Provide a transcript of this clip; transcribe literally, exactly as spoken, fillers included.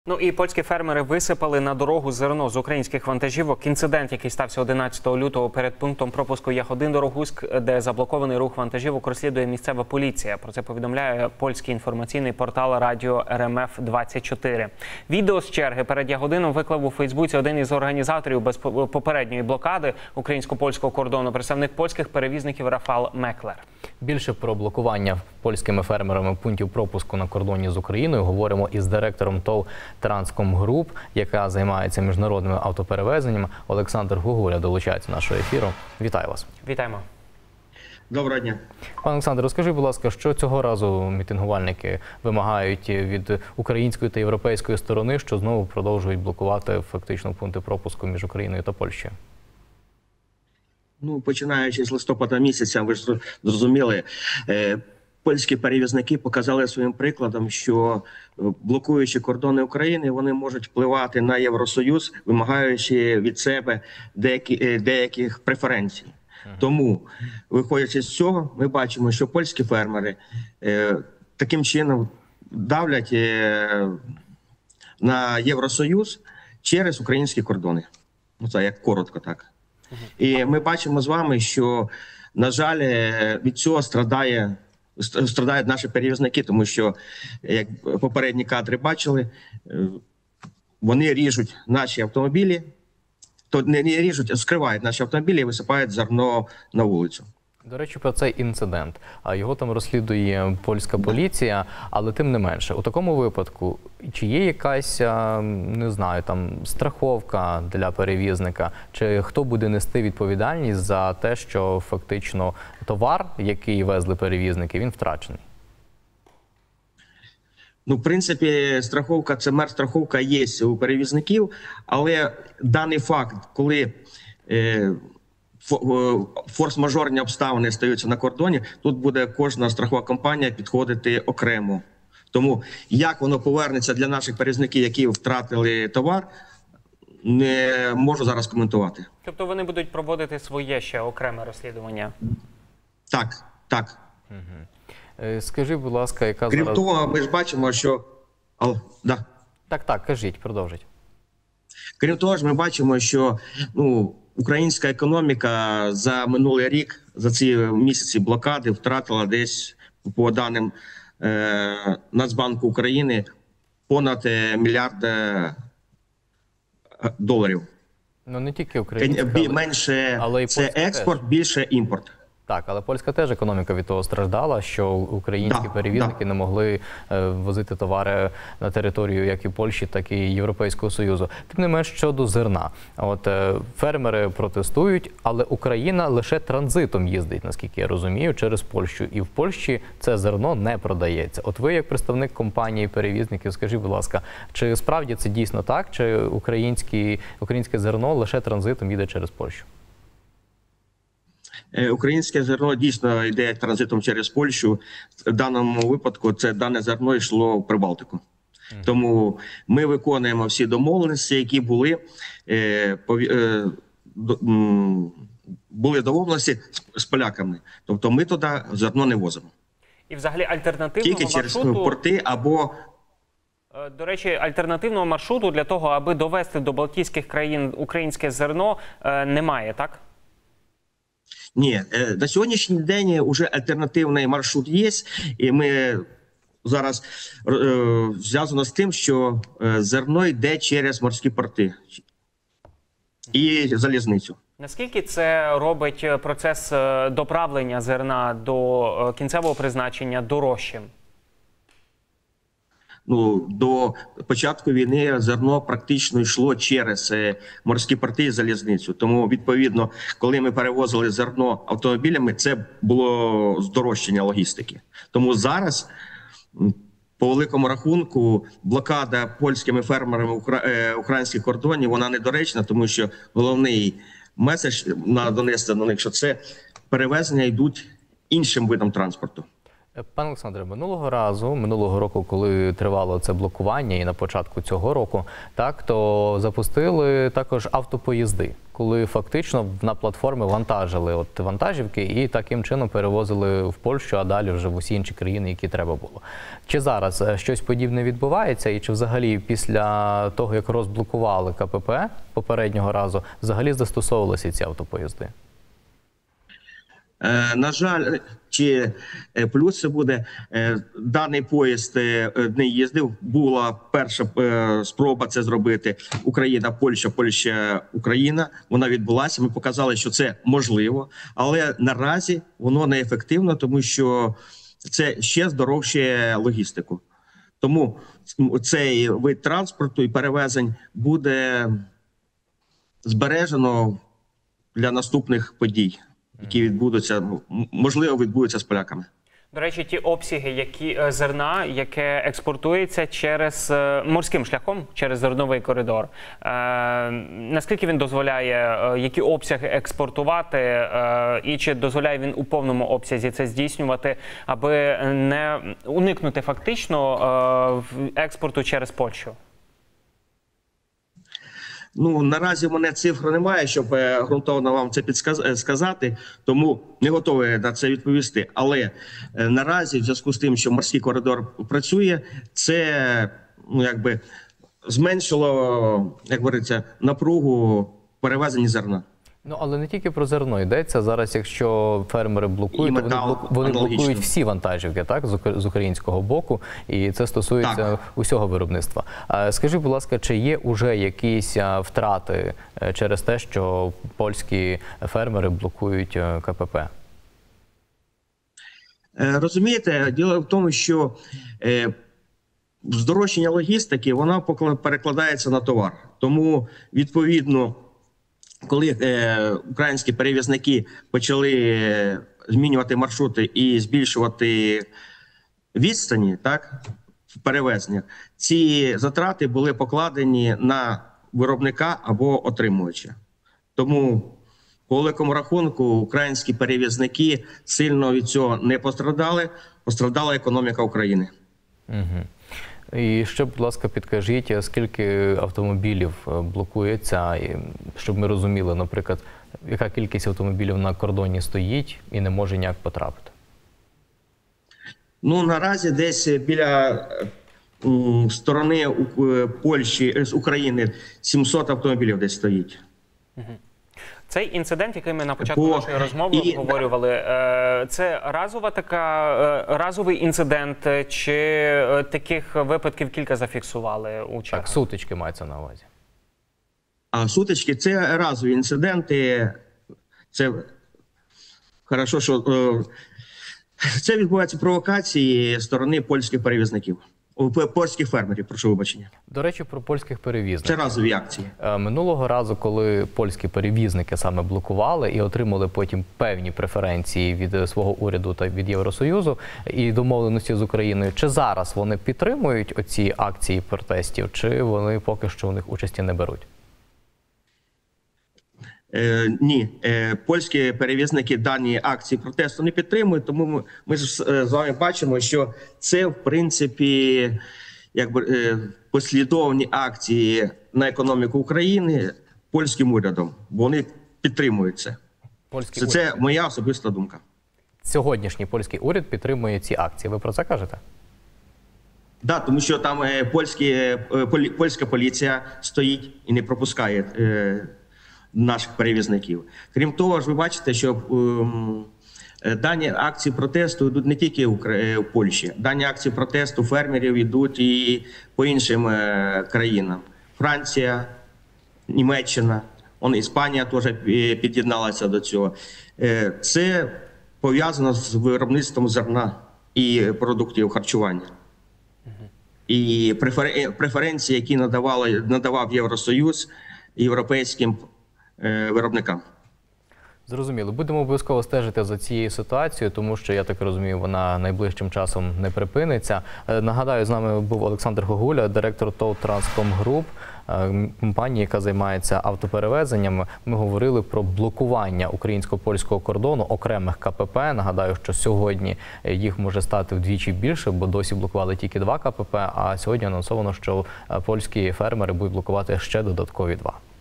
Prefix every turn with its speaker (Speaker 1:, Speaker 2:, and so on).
Speaker 1: Ну і польські фермери висипали на дорогу зерно з українських вантажівок. Інцидент, який стався одинадцятого лютого перед пунктом пропуску Ягодин-Дорогуськ, де заблокований рух вантажівок, розслідує місцева поліція. Про це повідомляє польський інформаційний портал Радіо Р М Ф двадцять чотири. Відео з черги перед Ягодином виклав у Фейсбуці один із організаторів без попередньої блокади українсько-польського кордону, представник польських перевізників Рафал Меклер.
Speaker 2: Більше про блокування польськими фермерами пунктів пропуску на кордоні з Україною говоримо із директором ТОВ «Транскомгруп», яка займається міжнародними автоперевезеннями. Олександр Гугуля долучається до нашого ефіру. Вітаю вас.
Speaker 1: Вітаємо.
Speaker 3: Доброго дня.
Speaker 2: Пане Олександр, розкажи, будь ласка, що цього разу мітингувальники вимагають від української та європейської сторони, що знову продовжують блокувати фактично пункти пропуску між Україною та Польщею?
Speaker 3: Ну, починаючи з листопада місяця, ви ж зрозуміли, е, польські перевізники показали своїм прикладом, що блокуючи кордони України, вони можуть впливати на Євросоюз, вимагаючи від себе деякі, е, деяких преференцій. Ага. Тому, виходячи з цього, ми бачимо, що польські фермери е, таким чином давлять е, на Євросоюз через українські кордони. Ну, це як коротко так. І ми бачимо з вами, що, на жаль, від цього страдає, страдають наші перевізники, тому що, як попередні кадри бачили, вони ріжуть наші автомобілі, то не ріжуть, а скривають наші автомобілі і висипають зерно на вулицю.
Speaker 2: До речі, про цей інцидент. Його там розслідує польська поліція, але тим не менше. У такому випадку, чи є якась, не знаю, там страховка для перевізника? Чи хто буде нести відповідальність за те, що фактично товар, який везли перевізники, він втрачений?
Speaker 3: Ну, в принципі, страховка, це мер-страховка є у перевізників, але даний факт, коли е, форс-мажорні обставини стаються на кордоні, тут буде кожна страхова компанія підходити окремо. Тому як воно повернеться для наших перевізників, які втратили товар, не можу зараз коментувати.
Speaker 1: Тобто вони будуть проводити своє ще окреме розслідування?
Speaker 3: Так, так.
Speaker 2: Угу. Скажи, будь ласка, яка
Speaker 3: Крім
Speaker 2: зараз...
Speaker 3: того, ми ж бачимо, що... Ал... Да.
Speaker 2: Так, так, кажіть, продовжіть.
Speaker 3: Крім того ж, ми бачимо, що ну, українська економіка за минулий рік, за ці місяці блокади втратила десь, по даним е, Нацбанку України, понад мільярд доларів.
Speaker 2: Ну не тільки українська, але...
Speaker 3: Менше
Speaker 2: але
Speaker 3: це експорт, теж. Більше імпорт.
Speaker 2: Так, але польська теж економіка від того страждала, що українські да, перевізники да. не могли е, возити товари на територію як і Польщі, так і Європейського Союзу. Тим не менш, щодо зерна. От е, фермери протестують, але Україна лише транзитом їздить, наскільки я розумію, через Польщу. І в Польщі це зерно не продається. От ви, як представник компанії перевізників, скажіть, будь ласка, чи справді це дійсно так, чи українське зерно лише транзитом їде через Польщу?
Speaker 3: Українське зерно дійсно йде транзитом через Польщу. В даному випадку це дане зерно йшло в Прибалтику. Mm. Тому ми виконуємо всі домовленості, які були, е, е, були домовленості з, з поляками. Тобто ми туди зерно не возимо.
Speaker 1: І взагалі альтернативного
Speaker 3: Тільки через
Speaker 1: маршруту...
Speaker 3: порти або...
Speaker 1: До речі, альтернативного маршруту для того, аби довести до Балтійських країн українське зерно, немає, так?
Speaker 3: Ні, на сьогоднішній день вже альтернативний маршрут є, і ми зараз е, зв'язано з тим, що зерно йде через морські порти і залізницю.
Speaker 1: Наскільки це робить процес доправлення зерна до кінцевого призначення дорожчим?
Speaker 3: Ну, до початку війни зерно практично йшло через морські порти і залізницю. Тому, відповідно, коли ми перевозили зерно автомобілями, це було здорожчання логістики. Тому зараз, по великому рахунку, блокада польськими фермерами українських кордонів, вона недоречна, тому що головний меседж на донести до них, що це перевезення йдуть іншим видом транспорту.
Speaker 2: Пане Олександре, минулого разу, минулого року, коли тривало це блокування, і на початку цього року, так, то запустили також автопоїзди, коли фактично на платформи вантажили от вантажівки і таким чином перевозили в Польщу, а далі вже в усі інші країни, які треба було. Чи зараз щось подібне відбувається, і чи взагалі після того, як розблокували Ка Пе Пе попереднього разу, взагалі застосовувалися ці автопоїзди?
Speaker 3: На жаль, чи плюс це буде, даний поїзд не їздив. Була перша спроба це зробити Україна, Польща, Польща, Україна. Вона відбулася. Ми показали, що це можливо, але наразі воно неефективно, тому що це ще здорожчає логістику. Тому цей вид транспорту і перевезень буде збережено для наступних подій, які відбудуться, можливо, відбудуться з поляками.
Speaker 1: До речі, ті обсяги, які зерна, яке експортується через морським шляхом, через зерновий коридор, е, наскільки він дозволяє, які обсяги експортувати, е, і чи дозволяє він у повному обсязі це здійснювати, аби не уникнути фактично е, експорту через Польщу?
Speaker 3: Ну, наразі в мене цифр немає, щоб е, ґрунтовно вам це підсказати, тому не готовий на це відповісти. Але е, наразі, в зв'язку з тим, що морський коридор працює, це, ну, якби зменшило, як говориться, напругу перевезення зерна.
Speaker 2: Ну, але не тільки про зерно йдеться. Зараз, якщо фермери блокують, то вони, блоку... вони блокують всі вантажівки, так, з українського боку, і це стосується так. усього виробництва. Скажи, будь ласка, чи є уже якісь втрати через те, що польські фермери блокують Ка Пе Пе?
Speaker 3: Розумієте, діло в тому, що здорожчання логістики, вона перекладається на товар. Тому, відповідно, коли е, українські перевізники почали змінювати маршрути і збільшувати відстані, так, в перевезеннях, ці затрати були покладені на виробника або отримувача. Тому, по великому рахунку, українські перевізники сильно від цього не пострадали, пострадала економіка України.
Speaker 2: Угу. І ще, будь ласка, підкажіть, скільки автомобілів блокується, щоб ми розуміли, наприклад, яка кількість автомобілів на кордоні стоїть і не може ніяк потрапити?
Speaker 3: Ну, наразі десь біля м, сторони Польщі, з України сімсот автомобілів десь стоїть.
Speaker 1: Угу. Цей інцидент, який ми на початку
Speaker 3: По...
Speaker 1: нашої розмови
Speaker 3: і...
Speaker 1: обговорювали, це разова така, разовий інцидент, чи таких випадків кілька зафіксували у чергах?
Speaker 2: Так, сутички мається на увазі.
Speaker 3: А сутички – це разові інциденти. Це хорошо, що це відбуваються провокації зі сторони польських перевізників. Польських фермерів, прошу вибачення.
Speaker 2: До речі, про польських перевізників.
Speaker 3: Це разові акції.
Speaker 2: Минулого разу, коли польські перевізники саме блокували і отримали потім певні преференції від свого уряду та від Євросоюзу і домовленості з Україною, чи зараз вони підтримують оці акції протестів, чи вони поки що у них участі не беруть?
Speaker 3: Е, ні, е, польські перевізники дані акції протесту не підтримують, тому ми, ми з вами бачимо, що це, в принципі, якби е, послідовні акції на економіку України польським урядом. Вони підтримують це. Це, це моя особиста думка.
Speaker 2: Сьогоднішній польський уряд підтримує ці акції. Ви про це кажете? Так,
Speaker 3: да, тому що там е, польські, е, полі, польська поліція стоїть і не пропускає е, наших перевізників. Крім того, ж ви бачите, що ем, дані акції протесту йдуть не тільки в, в Польщі. Дані акції протесту фермерів йдуть і по іншим е, країнам. Франція, Німеччина, он, Іспанія теж під'єдналася до цього. Е, це пов'язано з виробництвом зерна і продуктів харчування. І префер... преференції, які надавали, надавав Євросоюз європейським виробникам.
Speaker 2: Зрозуміло. Будемо обов'язково стежити за цією ситуацією, тому що, я так розумію, вона найближчим часом не припиниться. Е, Нагадаю, з нами був Олександр Гогуля, директор ТОВ «Транскомгруп», е, компанії, яка займається автоперевезеннями. Ми говорили про блокування українсько-польського кордону окремих ка пе пе. Нагадаю, що сьогодні їх може стати вдвічі більше, бо досі блокували тільки два ка пе пе, а сьогодні анонсовано, що е, польські фермери будуть блокувати ще додаткові два.